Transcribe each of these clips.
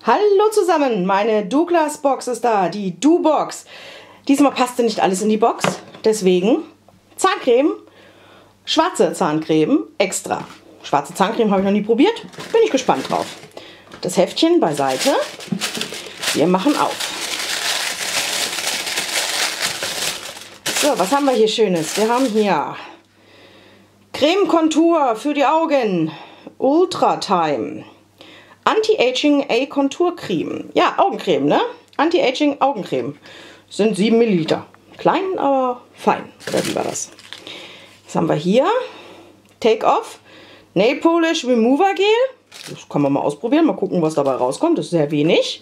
Hallo zusammen, meine Douglas Box ist da, die Do-Box. Diesmal passte nicht alles in die Box, deswegen Zahncreme, schwarze Zahncreme extra. Schwarze Zahncreme habe ich noch nie probiert, bin ich gespannt drauf. Das Heftchen beiseite, wir machen auf. So, was haben wir hier Schönes? Wir haben hier Creme-Kontur für die Augen, Ultra Time. Anti-Aging A-Konturcreme. Ja, Augencreme, ne? Anti-Aging Augencreme. Sind 7 Milliliter. Klein, aber fein. Oder wie war das? Was haben wir hier? Take-Off Nail Polish Remover Gel. Das kann man mal ausprobieren. Mal gucken, was dabei rauskommt. Das ist sehr wenig.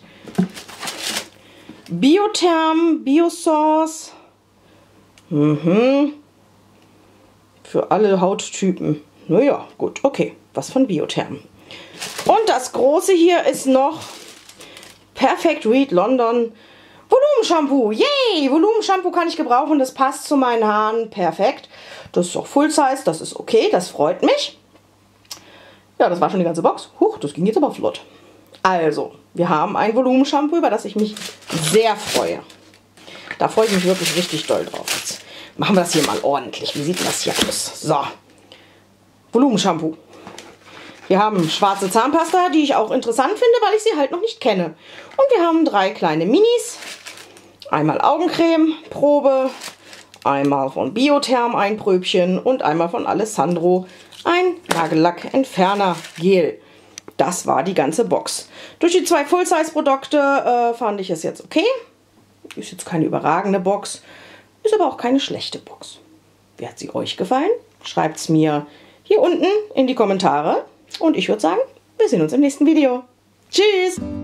Biotherm Biosource. Für alle Hauttypen. Naja, gut, okay. Was von Biotherm. Und das große hier ist noch Perfect Reed London Volumenshampoo. Yay! Volumenshampoo kann ich gebrauchen. Das passt zu meinen Haaren perfekt. Das ist auch Full Size. Das ist okay. Das freut mich. Ja, das war schon die ganze Box. Huch, das ging jetzt aber flott. Also, wir haben ein Volumenshampoo, über das ich mich sehr freue. Da freue ich mich wirklich richtig doll drauf. Jetzt machen wir das hier mal ordentlich. Wie sieht denn das hier aus? So. Volumenshampoo. Wir haben schwarze Zahnpasta, die ich auch interessant finde, weil ich sie halt noch nicht kenne. Und wir haben 3 kleine Minis. Einmal Augencreme, Probe. Einmal von Biotherm ein Pröbchen. Und einmal von Alessandro ein Nagellack-Entferner-Gel. Das war die ganze Box. Durch die 2 Full-Size-Produkte fand ich es jetzt okay. Ist jetzt keine überragende Box. Ist aber auch keine schlechte Box. Wie hat sie euch gefallen? Schreibt es mir hier unten in die Kommentare. Und ich würde sagen, wir sehen uns im nächsten Video. Tschüss!